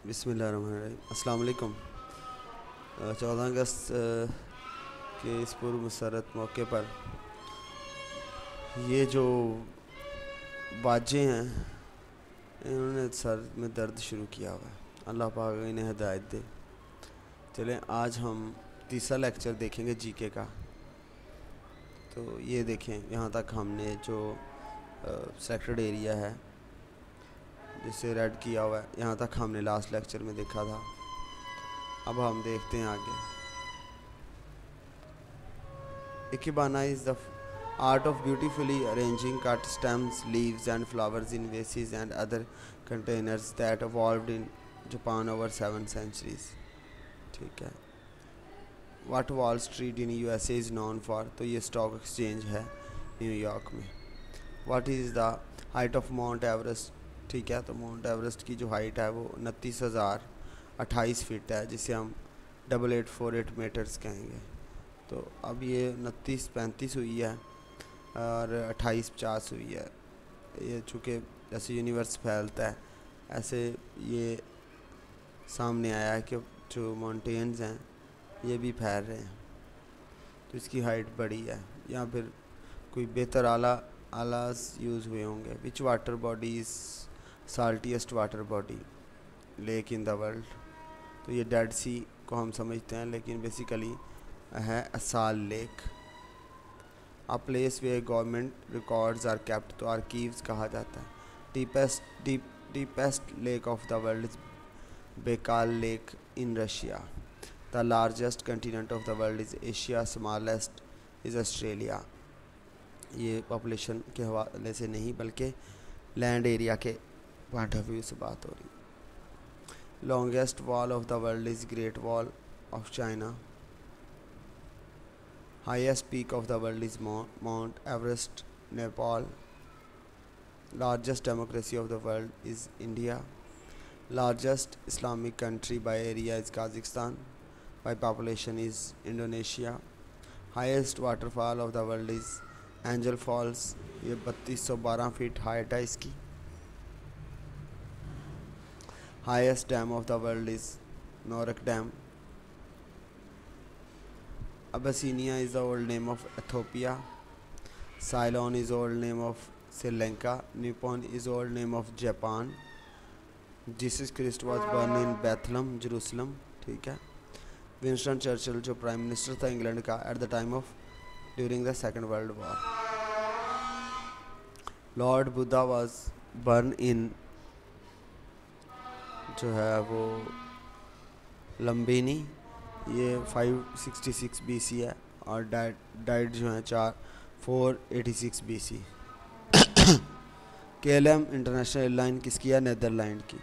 बिस्मिल्लाहिर्रहमानिर्रहीम। अस्सलाम वालेकुम। 14 अगस्त के इस पूर्व मुसर्रत मौके पर ये जो बाजें हैं इन्होंने सर में दर्द शुरू किया हुआ है। अल्लाह पाक इन्हें हिदायत दे। चलें, आज हम तीसरा लेक्चर देखेंगे जीके का। तो ये देखें, यहाँ तक हमने जो सेलेक्टेड एरिया है जिसे रेड किया हुआ है, यहाँ तक हमने लास्ट लेक्चर में देखा था। अब हम देखते हैं आगे। Ikebana is the art of beautifully arranging cut stems, leaves and flowers in vases and other containers that evolved in Japan over 7 centuries. ठीक है। What Wall Street in USA is known for, तो ये stock exchange है New York में। What is the height of Mount Everest? ठीक है, तो mount Everest की जो हाइट है वो 29,028 फीट है, जिसे हम 8848 मीटर्स कहेंगे। तो अब ये 29-35 हुई है और 28-50 हुई है। ये चूँकि जैसे यूनिवर्स फैलता है ऐसे ये सामने आया है कि जो माउंटेन्स हैं ये भी फैल रहे हैं, तो इसकी हाइट बड़ी है। या फिर कोई बेहतर आलास यूज़ हुए होंगे। Which water body is saltiest water body lake in the world? तो ये डेड सी को हम समझते हैं, लेकिन बेसिकली है Assal lake. A place where government records are kept, तो आर्कीव्स कहा जाता है। Deepest lake of the world is Baikal lake in Russia. The largest continent of the world is Asia, smallest is Australia. ये population के हवाले से नहीं बल्कि लैंड एरिया के पॉइंट ऑफ व्यू से बात हो रही। Longest wall of the world is Great Wall of China. Highest peak of the world is Mount Everest, Nepal. Largest democracy of the world is India. Largest Islamic country by area is Kazakhstan. By population is Indonesia. Highest waterfall of the world is Angel Falls. ये 3212 feet height है इसकी। Highest dam of the world is Norak Dam. Abyssinia is the old name of Ethiopia. Ceylon is old name of Sri Lanka. Nippon is old name of Japan. Jesus Christ was born in Bethlehem, Jerusalem. ठीक है। Winston Churchill जो prime minister था England का at the time of during the Second World War. Lord Buddha was born in जो है वो लंबिनी, ये 566 BC है, और डाइट जो है 486 BC। KLM इंटरनेशनल एयरलाइन किसकी है? नेदरलैंड की।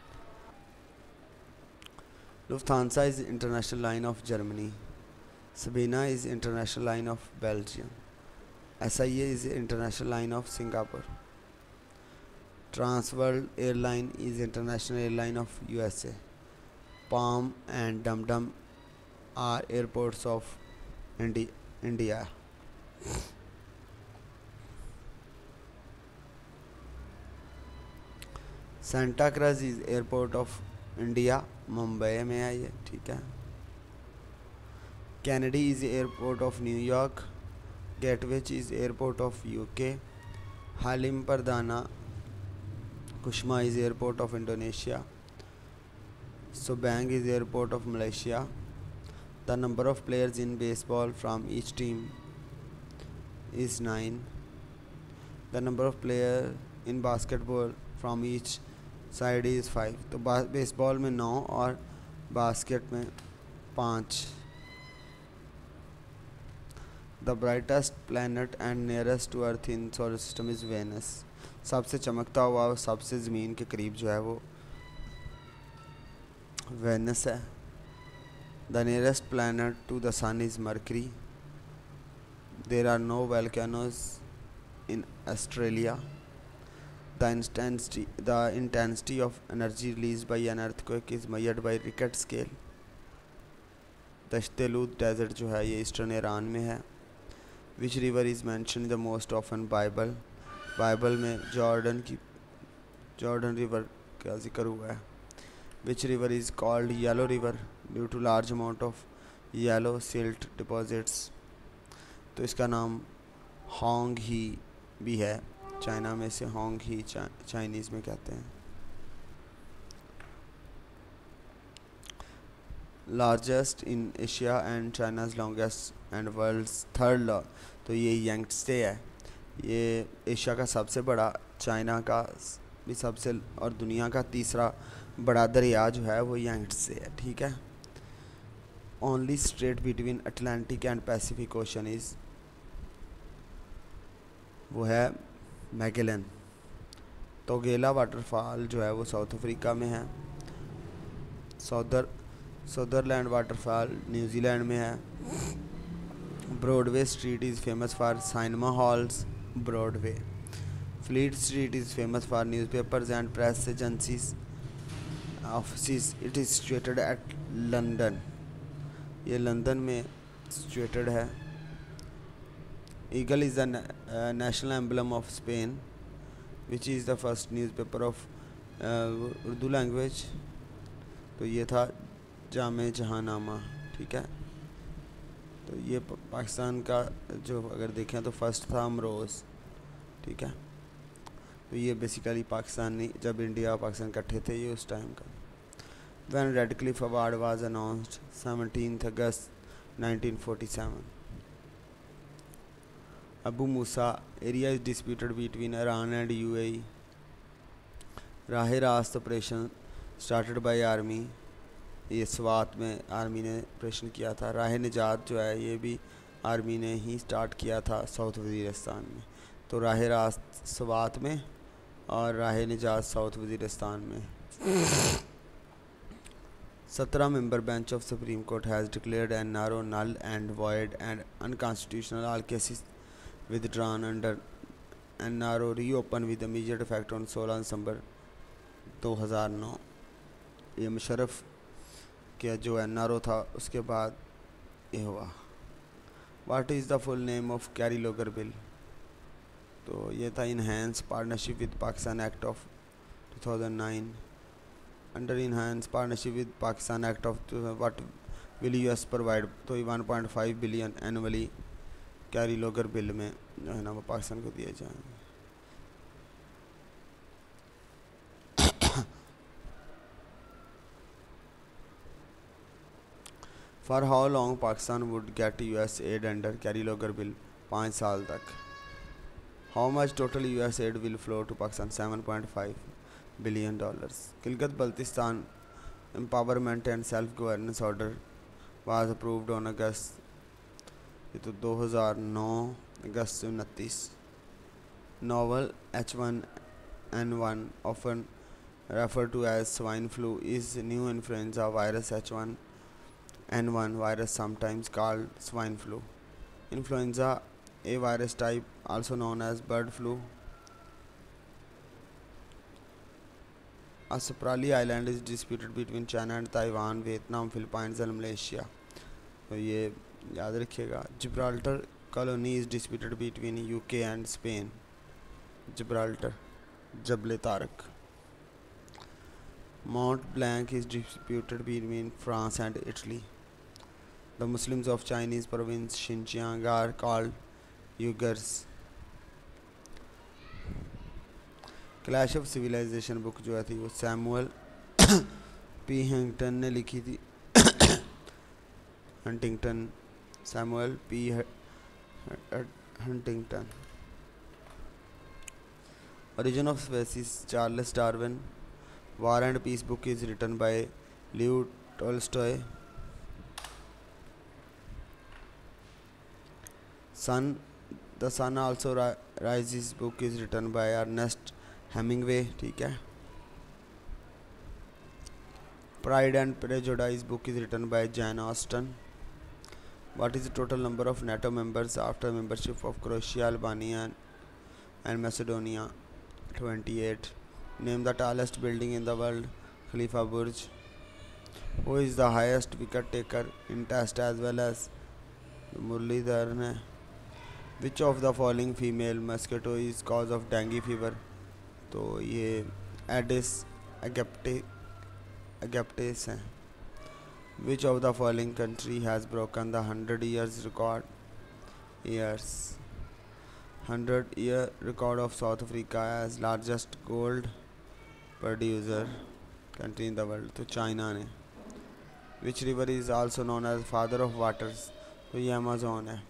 Lufthansa is international line of Germany. Sabena is international line of Belgium. SIA is international line of Singapore. Transworld airline is international airline of USA। Palam and Dum Dum are airports of India. Santa Cruz is airport of India, Mumbai में है ये। ठीक है। Kennedy is airport of New York. Gatwick is airport of UK. Halim Perdana Kusuma is airport of Indonesia. Subang is airport of Malaysia. The number of players in baseball from each team is 9. The number of players in basketball from each side is 5. तो baseball में 9 और basket में 5. The brightest planet and nearest to Earth in solar system is Venus. सबसे चमकता हुआ और सबसे ज़मीन के करीब जो है वो वेनस है। The nearest planet to the sun is Mercury. There are no volcanoes in Australia. The intensity of energy released by an earthquake is measured by Richter scale. Dasht-e-Lut desert जो है ये ईस्टर्न ईरान में है। Which river is mentioned the most often Bible? Bible में Jordan river का जिक्र हुआ है। Which river is called Yellow River due to large amount of yellow silt deposits? तो इसका नाम होंग ही भी है, चाइना में से होंग ही चाइनीज़ में कहते हैं। Largest in Asia and China's longest and world's third, तो ये यांगत्से है, ये एशिया का सबसे बड़ा, चाइना का भी सबसे और दुनिया का तीसरा बड़ा दरिया जो है वो यांगत्से है। ठीक है। Only strait between Atlantic and Pacific ocean is, वो है मैगेलन। तोगेला वाटरफॉल जो है वो साउथ अफ्रीका में है। सदरलैंड वाटरफॉल न्यूजीलैंड में है। Broadway street is famous for cinema halls Broadway. Fleet Street is famous for newspapers and press agencies office. It is situated at London, ये लंदन में situated है। Eagle is the national emblem of Spain, which is the first newspaper of Urdu language. तो ये था जामे जहांनामा। ठीक है। तो ये पाकिस्तान का जो अगर देखें तो फर्स्ट था अमरोज़। ठीक है। तो ये बेसिकली पाकिस्तानी, जब इंडिया और पाकिस्तान इकट्ठे थे, ये उस टाइम का। When Radcliffe Award was announced 17th August 1947. Abu Musa area is disputed between Iran and UAE. राह रास्त ऑपरेशन स्टार्टेड बाय आर्मी, ये स्वात में आर्मी ने ऑपरेशन किया था। राह निजात जो है ये भी आर्मी ने ही स्टार्ट किया था साउथ वज़ीरिस्तान में। तो राह रास्त स्वात में और राह निजात साउथ वज़ीरिस्तान में। 17 member bench of Supreme Court has declared NRO null and void and unconstitutional. All cases withdrawn under NRO reopened with immediate effect on 16 December 2009. ये मुशर्रफ के जो NRO था उसके बाद ये हुआ। What is the full name of Kerry Logar Bill? तो ये था Enhanced Partnership with Pakistan Act of 2009. Under Enhanced Partnership with Pakistan Act of what will US provide? तो 1.5 billion annually Kerry Lugar bill में जो है ना वो पाकिस्तान को दिए जाएंगे। For how long Pakistan would get US aid under Kerry Logar bill? 5 साल तक। How much total US aid will flow to Pakistan? $7.5 billion. Gilgit Baltistan Empowerment and Self-Governance Order was approved on August 2009 August 29. Novel H1N1, often referred to as swine flu, is new influenza virus. H1N1 virus, sometimes called swine flu. Influenza A virus type, also known as bird flu. Asprali Island is disputed between China and Taiwan, Vietnam, Philippines and Malaysia. तो ये याद रखिएगा. Gibraltar colony is disputed between UK and Spain. Gibraltar, Jabal Tarik. Mont Blanc is disputed between France and Italy. The Muslims of Chinese province Xinjiang are called Uyghurs. Clash of civilisation book जो है थी वो Samuel P Huntington ने लिखी थी. Huntington, Samuel P Huntington. Origin of species, Charles Darwin. War and peace book is written by Leo Tolstoy. Sun the sun also rises book is written by Ernest Hemingway. ठीक है. Pride and prejudice book is written by Jane Austen. What is the total number of NATO members after membership of Croatia, Albania and Macedonia? 28. Name the tallest building in the world. Khalifa Burj. Who is the highest wicket taker in Test as well as Muralidharan hai? Which of the following female mosquito is cause of dengue fever? तो ये Aedes aegypti हैं। Which of the following country has broken the 100 years record years 100 year record of South Africa as largest gold producer country in the world, तो China ने। Which river is also known as father of waters, तो ये Amazon है।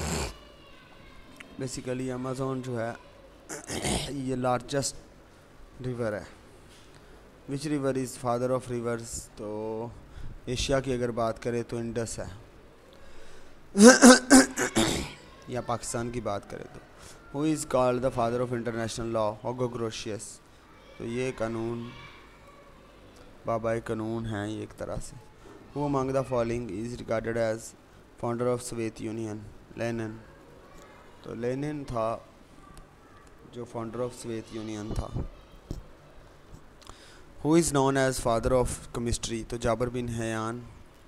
Basically Amazon जो है ये largest river है। Which river is father of rivers, तो एशिया की अगर बात करें तो इंडस है। या पाकिस्तान की बात करें तो who is called the father of international law, Hugo Grotius, तो ये कानून बाबा कानून है ये एक तरह से। Who among the following is regarded as founder of Soviet Union, Lenin, तो लेनिन था जो फाउंडर ऑफ सोवियत यूनियन था। Who is known as father of chemistry, तो Jabir bin Hayyan.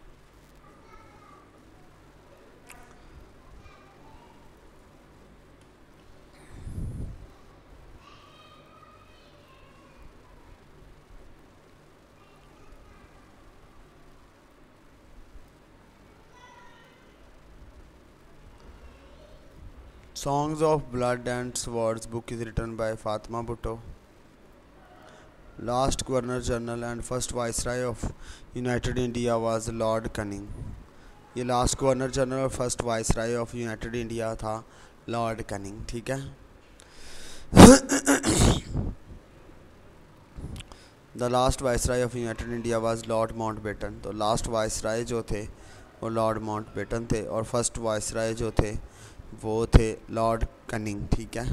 Songs of Blood and Swords book is written by Fatima Bhutto. Last Governor General and first Viceroy of United India was Lord Canning. ये last governor general और first viceroy of united India था Lord Canning, ठीक है। The last viceroy of united India was Lord Mountbatten, तो last viceroy जो थे वो Lord Mountbatten थे और फर्स्ट वाइसराय जो थे वो थे लॉर्ड कैनिंग, ठीक है।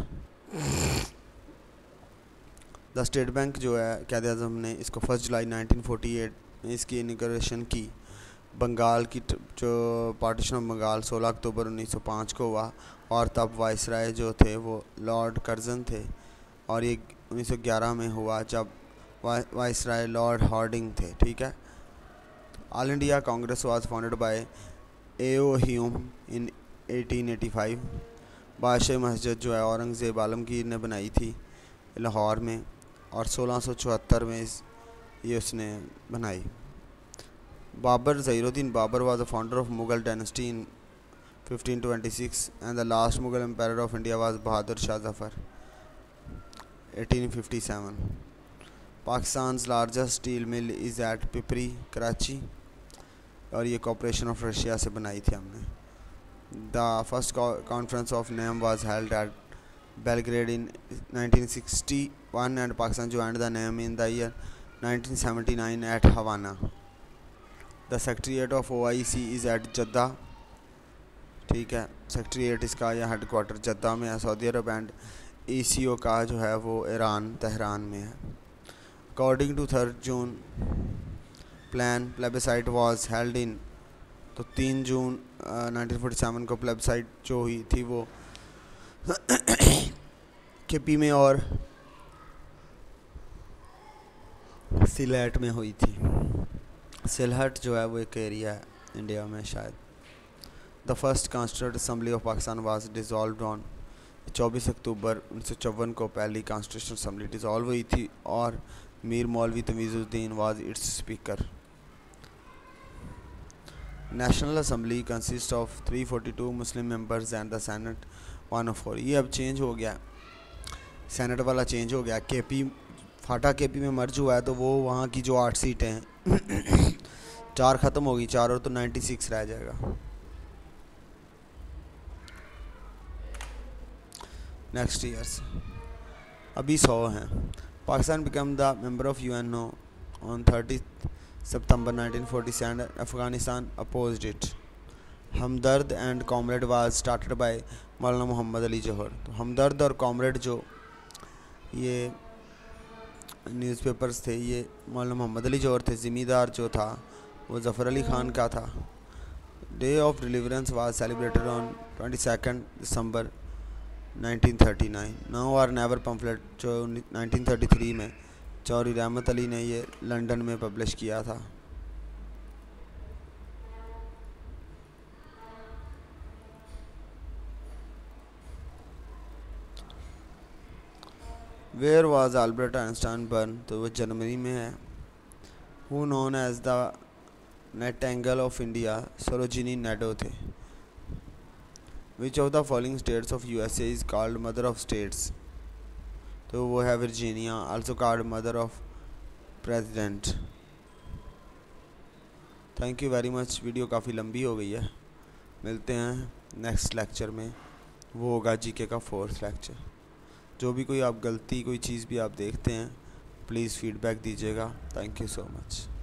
द स्टेट बैंक जो है क़ायद आज़म ने इसको 1 जुलाई 1948 में इसकी इनॉग्रेशन की। बंगाल की जो पार्टीशन ऑफ बंगाल 16 अक्टूबर 1905 को हुआ और तब वाइसराय जो थे वो लॉर्ड कर्जन थे और ये 1911 में हुआ जब वाइसराय लॉर्ड हार्डिंग थे, ठीक है। All India Congress was founded by A O. Hume in 1885। Badshahi Masjid जो है औरंगज़ेब आलमगीर ने बनाई थी लाहौर में और 1674 में ये उसने बनाई। Babar Zahiruddin Babar was the founder of Mughal dynasty in 1526 and the last Mughal empire of India was Bahadur Shah Zafar 1857। Pakistan largest steel mill is at Pipri Karachi और ये कॉर्पोरेशन ऑफ रशिया से बनाई थी हमने। The first conference of NAM was held at Belgrade in 1961 and Pakistan joined the name in the year 1979 at Havana. The Secretariat of OIC is at Jeddah, ठीक है। Secretariat इसका या headquarter Jeddah में है सऊदी अरब एंड ECO का जो है वो ईरान तेहरान में है। According to 3 June plan plebiscite was held in, तो 3 जून 1947 को प्लेबिसाइट जो हुई थी वो केपी में और सिलेट में हुई थी। सिलहट जो है वो एक एरिया है इंडिया में शायद। The first constituent assembly of Pakistan was dissolved on 24 October 1954 को पहली कॉन्स्टिट्यूशन असेंबली डिसॉल्व हुई थी और Mir Maulvi Tamizuddin was its speaker. National assembly consist of 342 Muslim members and the senate 104। ये अब चेंज हो गया, सेनेट वाला चेंज हो गया। केपी फाटा केपी में मर्ज हुआ है तो वो वहाँ की जो 8 सीटें हैं 4 ख़त्म होगी, 4 और तो 96 रह जाएगा। नेक्स्ट ईयर्स अभी 100 हैं। Pakistan become the member of UNO on 30 September 1947 and Afghanistan opposed it. Hamdard and comrade was started by Maulana Mohammad Ali जौहर। तो हमदर्द और कॉमरेड जो ये न्यूज़पेपर्स थे ये मौलाना मोहम्मद अली जौहर थे। ज़िम्मेदार जो था वो ज़फ़र अली ख़ान का था। Day of deliverance was celebrated on 22 December 1939। Now or never pamphlet जो 1933 में चौधरी रहमत अली ने ये लंदन में पब्लिश किया था। Where was Albert Einstein born, तो वो जनवरी में है। Who known as the nightingale of India Sarojini Naidu थे। Which of the following states of USA is called mother of states. तो वो है Virginia, also called mother of president. Thank you very much. Video काफ़ी लंबी हो गई है। मिलते हैं नेक्स्ट लेक्चर में, वो होगा जीके का 4th लेक्चर। जो भी कोई आप गलती कोई चीज़ भी आप देखते हैं प्लीज़ फीडबैक दीजिएगा। Thank you so much.